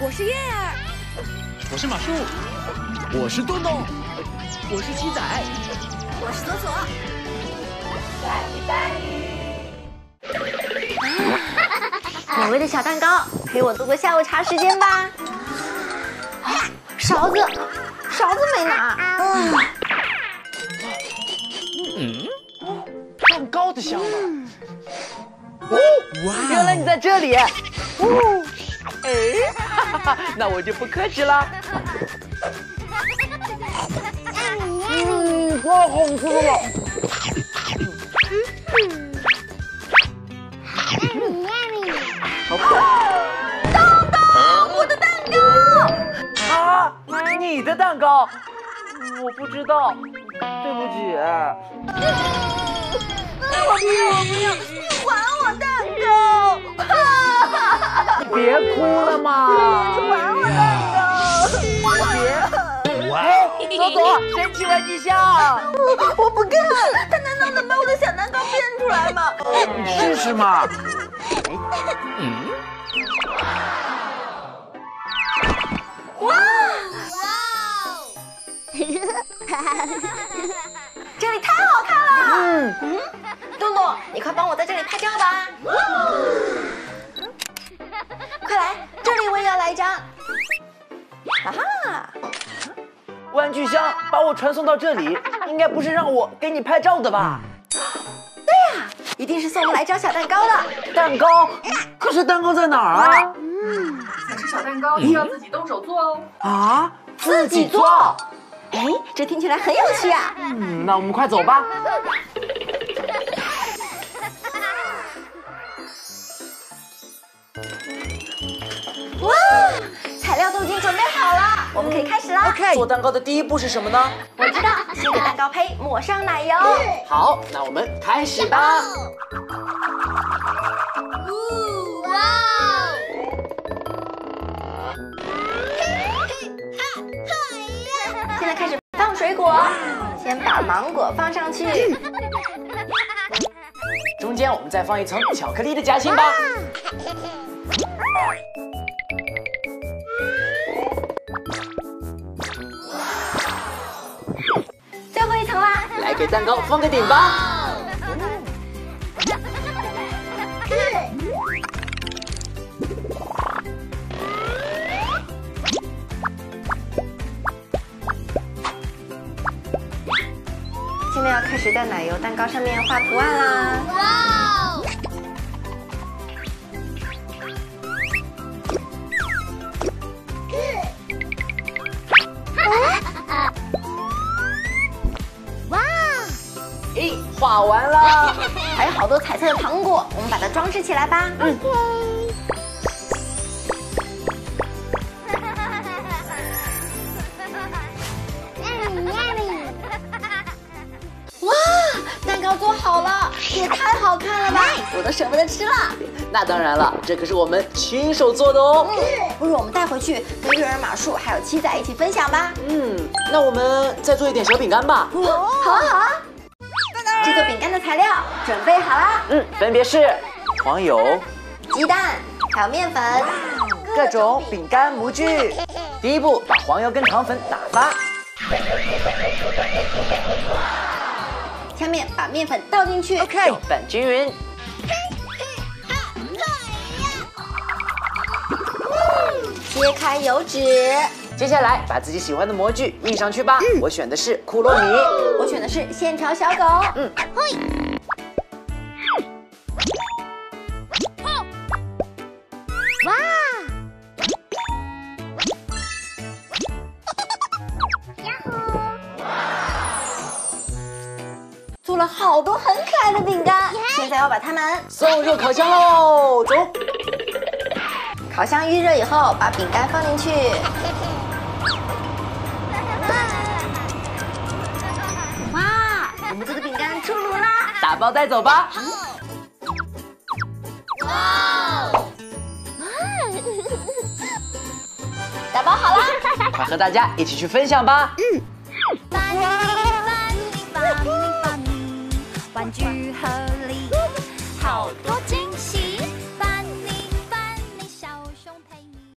我是月儿， 我是马树，我是洞洞，我是七仔， 我是左左。美味的小蛋糕，陪我度过下午茶时间吧。勺子没拿。 蛋糕的香味。 哦，哇！原来你在这里。哦，哎，那我就不客气了。太好吃了。好可爱。 东东，我的蛋糕！ 啊，你的蛋糕？我不知道，对不起。 我不要！你还我蛋糕！ 别哭了嘛！ 还我蛋糕！ 哇！左左，神奇玩具箱！ 我不看，他难道能把我的小蛋糕变出来吗？ 你试试嘛。 哇！这里太好看了！东东，你快帮我在这里拍照吧！快来，这里我也要来一张！哈哈！ 玩具箱把我传送到这里，应该不是让我给你拍照的吧？ 对呀，一定是送我们来一张小蛋糕的。 蛋糕？可是蛋糕在哪儿啊？ 想吃小蛋糕需要自己动手做哦。 啊， 自己做？哎，这听起来很有趣啊！ 那我们快走吧。 哇，材料都已经准备好了，我们可以开始啦。 OK， 做蛋糕的第一步是什么呢？ 我知道，先给蛋糕胚抹上奶油。 好，那我们开始吧。 哇！现在开始放水果，先把芒果放上去， 中间我们再放一层巧克力的夹心吧。 最后一层啦， 来给蛋糕放个顶吧。 现在要开始在奶油蛋糕上面画图案啦。哇！哇！ 咦，画完了。 还有好多彩色的糖果，我们把它装饰起来吧。哇，蛋糕做好了，也太好看了吧！我都舍不得吃了。 那当然了，这可是我们亲手做的哦。 不如我们带回去跟月儿、马树还有七仔一起分享吧。 那我们再做一点小饼干吧。 好啊好啊！制作饼干的材料准备好啦。 分别是黄油、 鸡蛋，还有面粉， 各种饼干模具。第一步，把黄油跟糖粉打发。 下面把面粉倒进去 OK， 拌均匀。 揭开油纸， 接下来把自己喜欢的模具印上去吧。我选的是骷髅米， 我选的是线条小狗。哇！做了好多很可爱的饼干，现在要把它们送入烤箱喽！走。 烤箱预热以后，把饼干放进去。哇，我们做的饼干出炉啦！ 打包带走吧。 哇！打包好了， 快和大家一起去分享吧。 玩具盒。